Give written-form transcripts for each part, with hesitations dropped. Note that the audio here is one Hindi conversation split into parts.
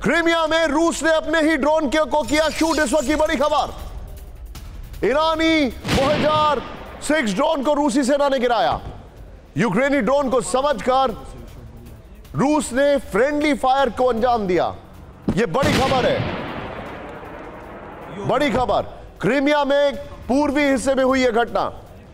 क्रीमिया में रूस ने अपने ही ड्रोन को किया शूट। इस वक्त की बड़ी खबर, ईरानी मोहजार 6 ड्रोन को रूसी सेना ने गिराया। यूक्रेनी ड्रोन को समझकर रूस ने फ्रेंडली फायर को अंजाम दिया। यह बड़ी खबर है, बड़ी खबर। क्रीमिया में पूर्वी हिस्से में हुई यह घटना।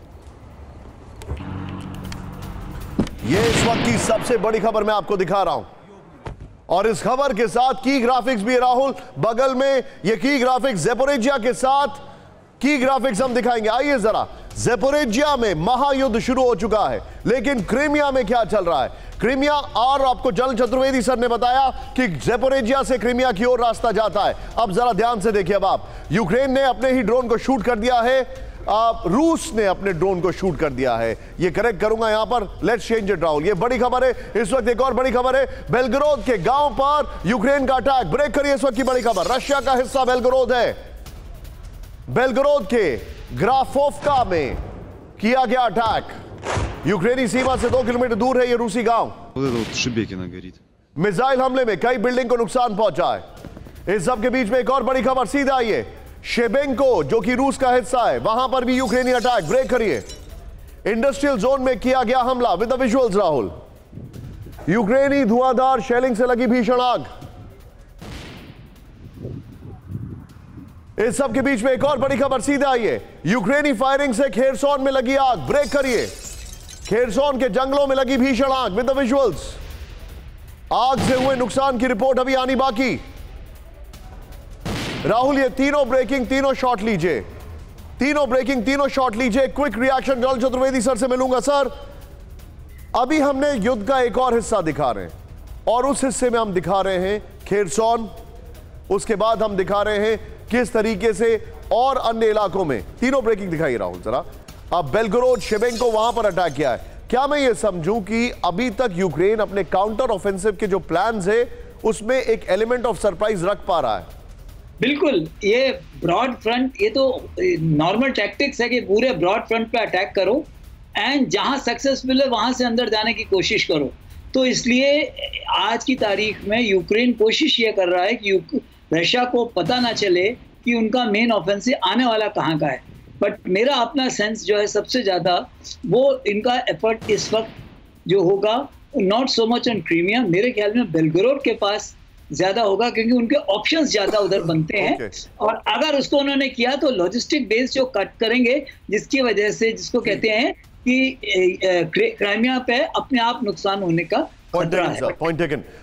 यह इस वक्त की सबसे बड़ी खबर मैं आपको दिखा रहा हूं, और इस खबर के साथ की ग्राफिक्स भी राहुल बगल में। ये की ग्राफिक्स ज़ेपोरिजिया के साथ की ग्राफिक्स हम दिखाएंगे। आइए जरा, ज़ेपोरिजिया में महायुद्ध शुरू हो चुका है, लेकिन क्रीमिया में क्या चल रहा है? क्रीमिया, और आपको जल चतुर्वेदी सर ने बताया कि ज़ेपोरिजिया से क्रीमिया की ओर रास्ता जाता है। अब जरा ध्यान से देखिए। अब आप, यूक्रेन ने अपने ही ड्रोन को शूट कर दिया है, रूस ने अपने ड्रोन को शूट कर दिया है। ये करेक्ट करूंगा यहां पर, लेट्स चेंज इट राहुल। ये बड़ी खबर है इस वक्त। एक और बड़ी खबर है, बेलगरोद के गांव पर यूक्रेन का अटैक। ब्रेक करिए इस वक्त की बड़ी खबर। रशिया का हिस्सा बेलगरोद है। बेलगरोद के ग्राफोफ्का में किया गया अटैक। यूक्रेनी सीमा से 2 किलोमीटर दूर है ये रूसी गांव। मिसाइल हमले में कई बिल्डिंग को नुकसान पहुंचा है। इस सब के बीच में एक और बड़ी खबर, सीधा आइए। शेबेंको जो कि रूस का हिस्सा है, वहां पर भी यूक्रेनी अटैक। ब्रेक करिए। इंडस्ट्रियल जोन में किया गया हमला विद द विजुअल्स राहुल। यूक्रेनी धुआंधार शेलिंग से लगी भीषण आग। इस सब के बीच में एक और बड़ी खबर, सीधे आइए। यूक्रेनी फायरिंग से खेरसोन में लगी आग। ब्रेक करिए। खेरसोन के जंगलों में लगी भीषण आग विद द विजुअल्स। आग से हुए नुकसान की रिपोर्ट अभी आनी बाकी। राहुल, ये तीनों ब्रेकिंग, तीनों शॉट लीजिए। तीनों ब्रेकिंग, तीनों शॉट लीजिए। क्विक रिएक्शन जल चतुर्वेदी सर से मिलूंगा। सर, अभी हमने युद्ध का एक और हिस्सा दिखा रहे हैं, और उस हिस्से में हम दिखा रहे हैं खेरसोन। उसके बाद हम दिखा रहे हैं किस तरीके से और अन्य इलाकों में। तीनों ब्रेकिंग दिखाइए राहुल जरा। अब बेलगरोद, शेबेंको, वहां पर अटैक किया है। क्या मैं ये समझूं कि अभी तक यूक्रेन अपने काउंटर ऑफेंसिव के जो प्लान्स है उसमें एक एलिमेंट ऑफ सरप्राइज रख पा रहा है? बिल्कुल, ये ब्रॉड फ्रंट, ये तो नॉर्मल टैक्टिक्स है कि पूरे ब्रॉड फ्रंट पे अटैक करो एंड जहां सक्सेसफुल है वहां से अंदर जाने की कोशिश करो। तो इसलिए आज की तारीख में यूक्रेन कोशिश ये कर रहा है कि रशिया को पता ना चले कि उनका मेन ऑफेंसिव आने वाला कहाँ का है। बट मेरा अपना सेंस जो है सबसे ज़्यादा वो इनका एफर्ट इस वक्त जो होगा not so much on Crimea, मेरे ख्याल में बेलगरोद के पास ज्यादा होगा, क्योंकि उनके ऑप्शंस ज्यादा उधर बनते हैं। और अगर उसको उन्होंने किया तो लॉजिस्टिक बेस जो कट करेंगे, जिसकी वजह से जिसको कहते हैं कि क्राइमिया पे अपने आप नुकसान होने का खतरा है। Point taken.